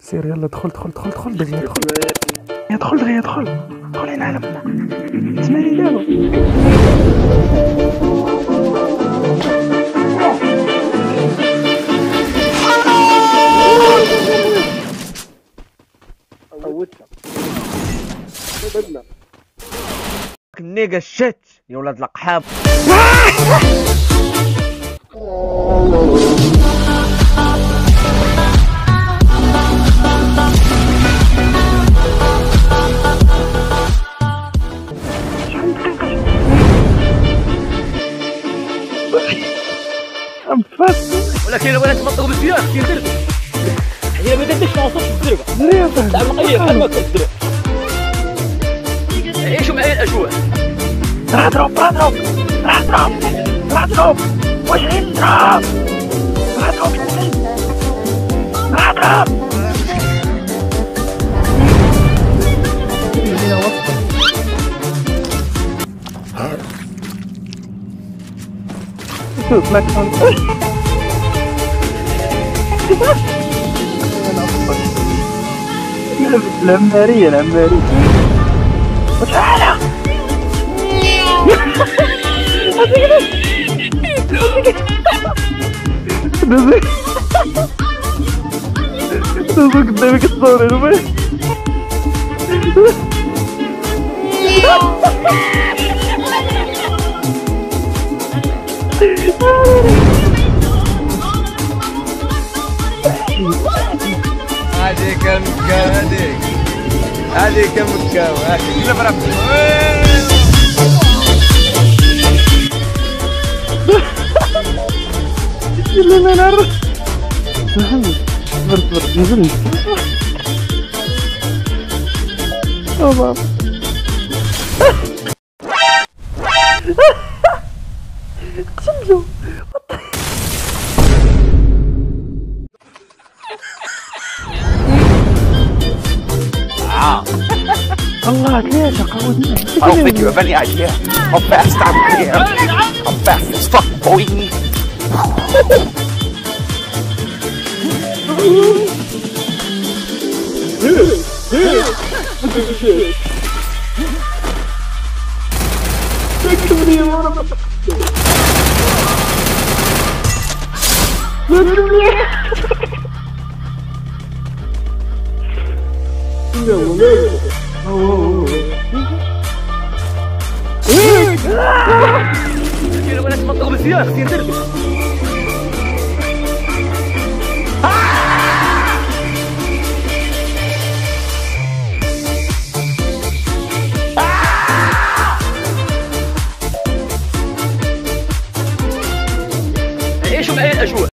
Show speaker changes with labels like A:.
A: سير يلا ادخل ادخل ادخل ادخل دغيا ادخل ادخل دغيا ادخل ادخل هنا على ما تسمعني دابا.
B: النيجا الشت يا ولاد القحاب. ولكن انا بغيت نطلق بالسياق كي ندير هي ما درتش ما وصلتش للدربه تاع القيه بحال ما كدير عيشوا معايا الاجواء.
A: راح ضرب راح ضرب راح ضرب راح ضرب واش غير نضرب راح ضرب راح ضرب شوف لك العمارية العمارية وتعالى دوزو قدامك الصورة نوبي
B: هذيك المكاو هذيك المكاو هذيك كلها برا
A: اللي ما نعرف محمد صبر صبر نزل بابا قتلو الله ليش قودني
C: I don't think you have any idea how fast I'm here. I'm fast as fuck, boy.
B: انا بغيت نطلق بالسياق كي ندير عيشوا معايا الاجواء.